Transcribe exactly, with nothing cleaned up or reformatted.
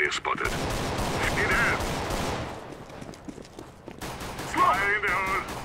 Enemy spotted. In air. Fire in the hole.